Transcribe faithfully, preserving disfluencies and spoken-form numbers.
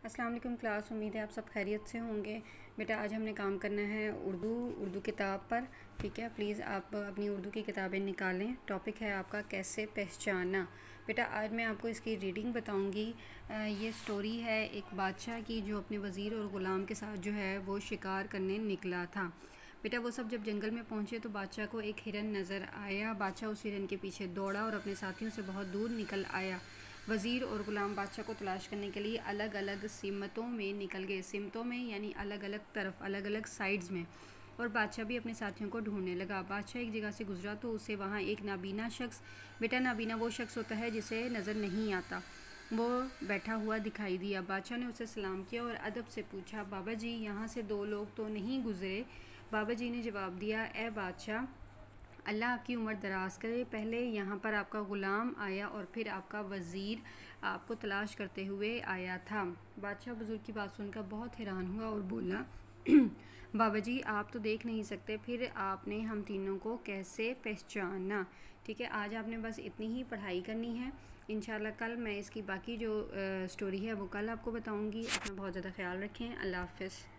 अस्सलाम वालेकुम क्लास। उम्मीद है आप सब खैरियत से होंगे। बेटा आज हमने काम करना है उर्दू उर्दू किताब पर। ठीक है, प्लीज़ आप अपनी उर्दू की किताबें निकालें। टॉपिक है आपका कैसे पहचाना। बेटा आज मैं आपको इसकी रीडिंग बताऊंगी। ये स्टोरी है एक बादशाह की जो अपने वज़ीर और ग़ुलाम के साथ जो है वो शिकार करने निकला था। बेटा वो सब जब जंगल में पहुँचे तो बादशाह को एक हिरन नज़र आया। बादशाह उस हिरन के पीछे दौड़ा और अपने साथियों से बहुत दूर निकल आया। वज़ीर और ग़ुलाम बादशाह को तलाश करने के लिए अलग अलग सिमतों में निकल गए। सिमतों में यानी अलग अलग तरफ, अलग अलग साइड्स में। और बादशाह भी अपने साथियों को ढूंढने लगा। बादशाह एक जगह से गुजरा तो उसे वहाँ एक नाबीना शख्स, बेटा नाबीना वो शख्स होता है जिसे नज़र नहीं आता, वो बैठा हुआ दिखाई दिया। बादशाह ने उसे सलाम किया और अदब से पूछा, बाबा जी यहाँ से दो लोग तो नहीं गुज़रे? बाबा जी ने जवाब दिया, ए बादशाह, अल्लाह आपकी उम्र दराज करे। पहले यहाँ पर आपका ग़ुलाम आया और फिर आपका वज़ीर आपको तलाश करते हुए आया था। बादशाह बुज़ुर्ग की बात सुनकर बहुत हैरान हुआ और बोला, बाबा जी आप तो देख नहीं सकते, फिर आपने हम तीनों को कैसे पहचाना? ठीक है, आज आपने बस इतनी ही पढ़ाई करनी है। इंशाल्लाह कल मैं इसकी बाकी जो स्टोरी है वो कल आपको बताऊँगी। अपना बहुत ज़्यादा ख्याल रखें। अल्लाह हाफ़िज़।